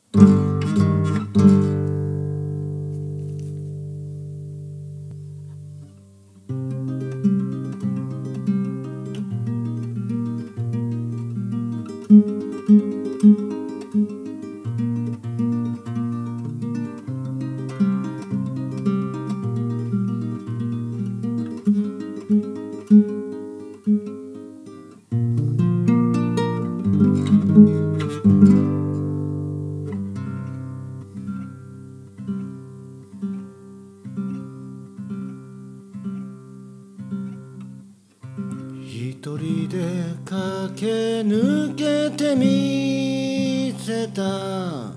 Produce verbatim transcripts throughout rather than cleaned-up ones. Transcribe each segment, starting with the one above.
一人で駆け抜けてみせた、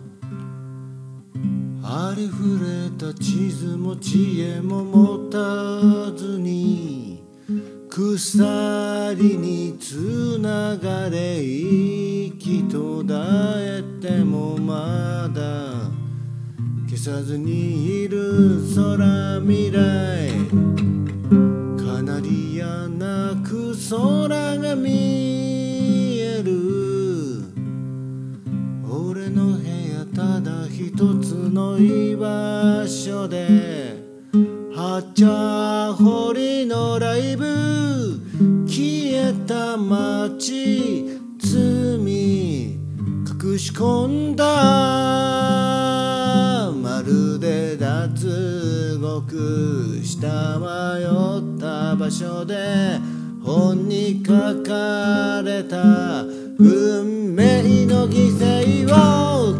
ありふれた地図も知恵も持たずに、鎖につながれ息途絶えてもまだ消さずにいる空未来、カナリヤ鳴く空が見える。俺の部屋ただ一つの居場所で、はっちゃほりのライブ、消えた街罪隠し込んだ、まるで脱獄した迷った場所で本に書かれた運命の犠牲を